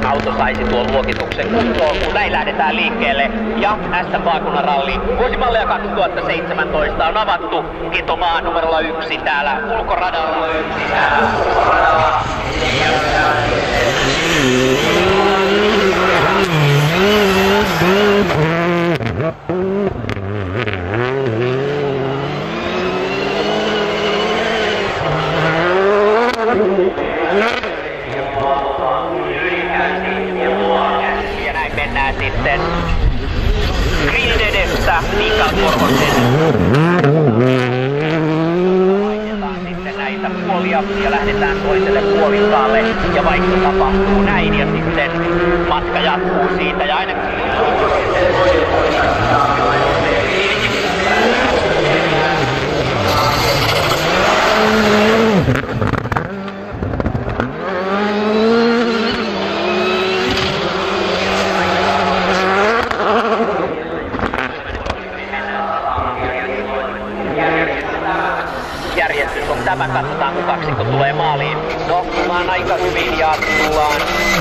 auto saisi tuon luokituksen kuntoon, kun näin lähdetään liikkeelle. Ja S-vaakunan ralli vuosimallia 2017 on avattu Ketomaa numerolla 1 täällä ulkoradalla. Ja näin mennään sitten grillin edessä Mikael Korhosen. Vaihdetaan sitten näitä puolia ja lähdetään toiselle puolikkaalle ja vaihto tapahtuu näin ja sitten matka jatkuu siitä ja aina järjestys on tämä, katsotaan kun kaksikko tulee maaliin. No, tullaan aika hyvin ja tullaan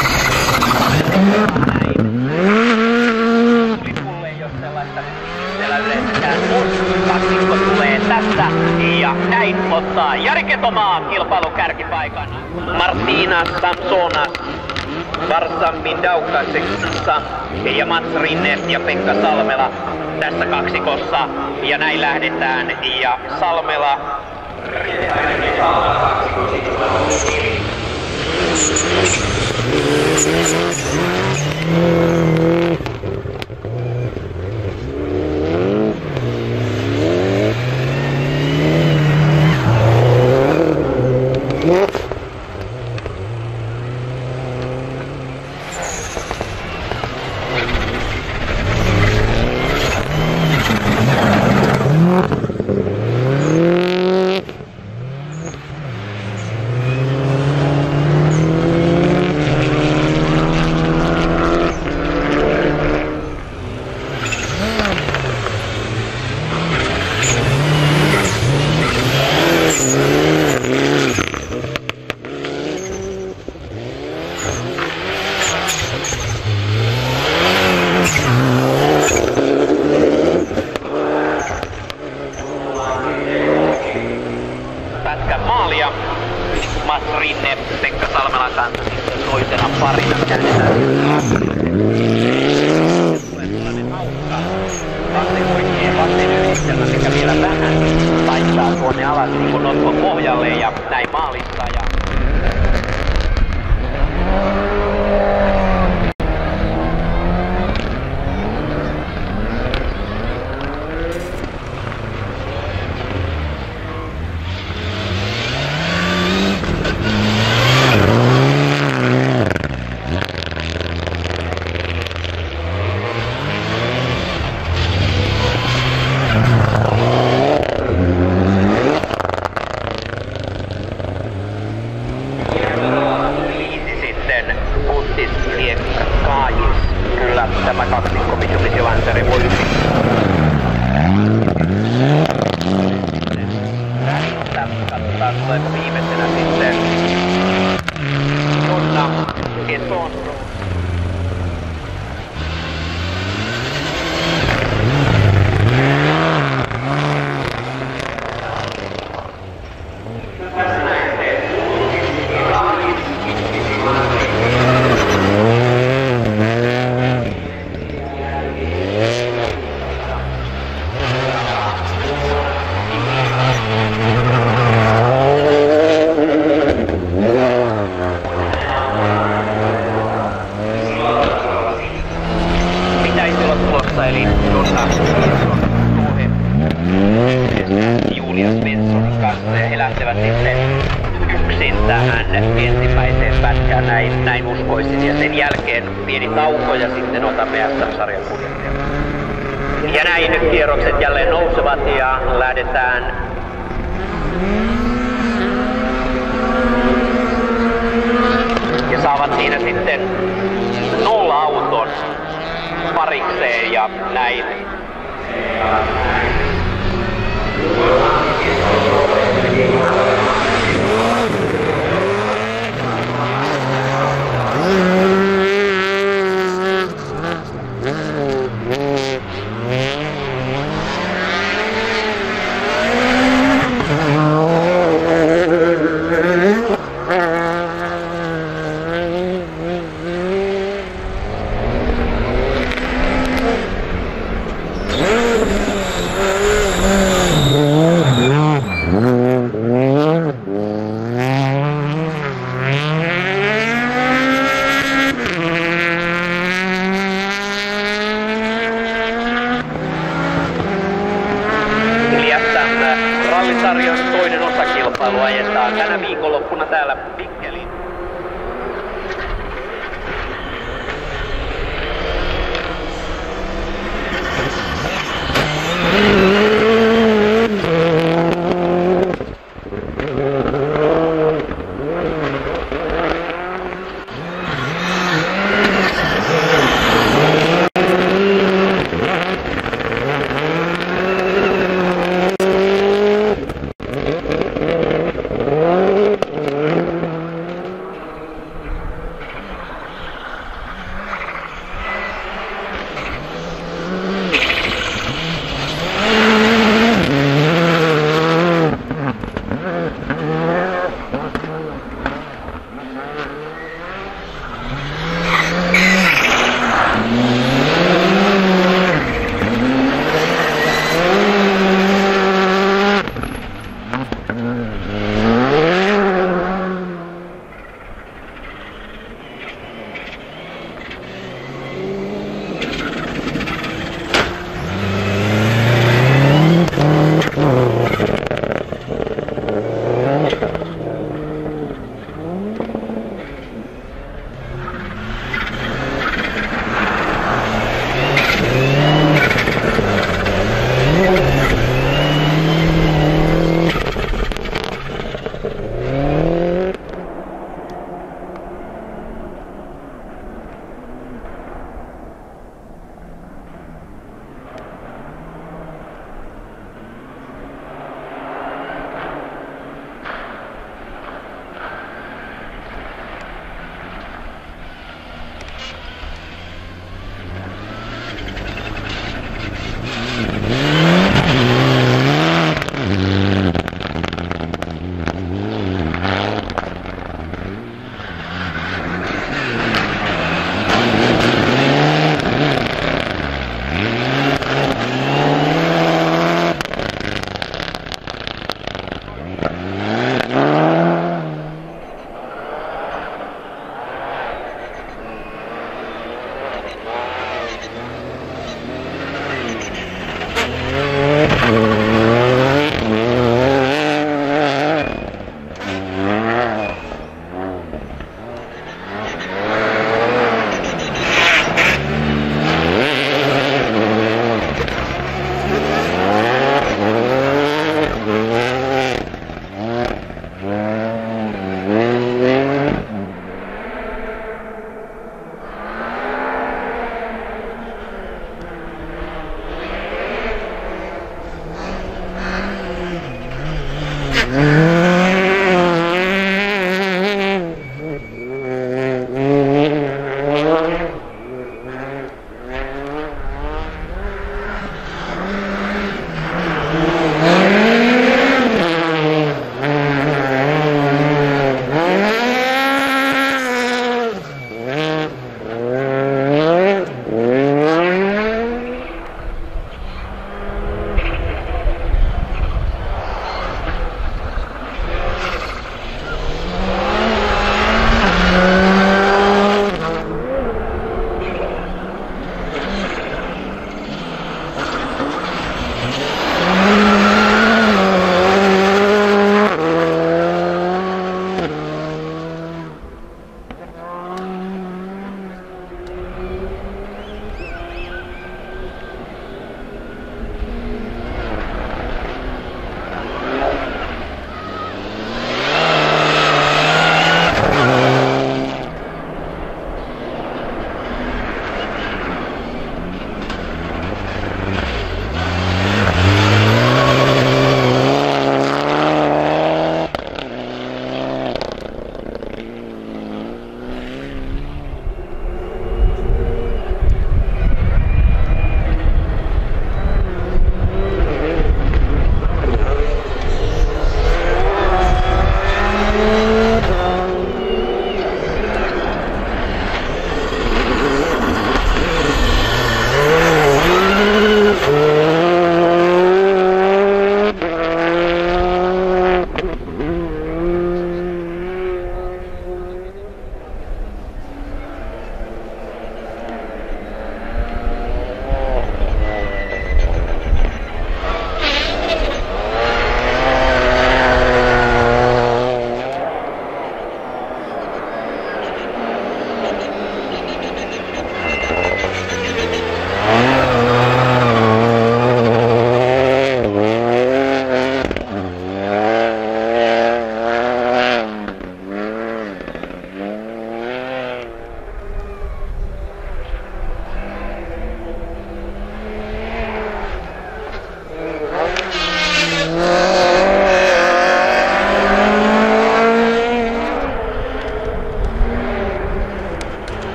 näin. Lipulle ei ole sellaista, siellä yleensäkään on. Kaksikko tulee tässä ja näin ottaa Jari Ketomaa kilpailun kärkipaikan. Martina Samsonas, Varsa Mindaukasessa ja Mats Rinne ja Pekka Salmela tässä kaksikossa. Ja näin lähdetään ja Salmela pätkän maalia. Mats Rinne, Pekka Salmelan kanssa sitten toisena parina käännetään. Tällainen hauska vasten yhdistelmä, mikä vielä vähän laittaa tuonne alas niin kuin notkon pohjalle ja näin maalissa. Kyllä tämä kaksikko Mitsubishi Lancer voi katsotaan tuleeko viimeisenä sitten Jonna Keson. Eli Jonna Julia Svenssonin kanssa ja he lähtevät sitten yksin tähän ensimmäiseen pätkään, näin uskoisin. Ja sen jälkeen pieni tauko ja sitten otamme SM-sarjan kuljettajia. Ja näin kierrokset jälleen nousevat ja lähdetään ja saavat siinä sitten 0 auton parikseen ja näin. tänä viikonloppuna täällä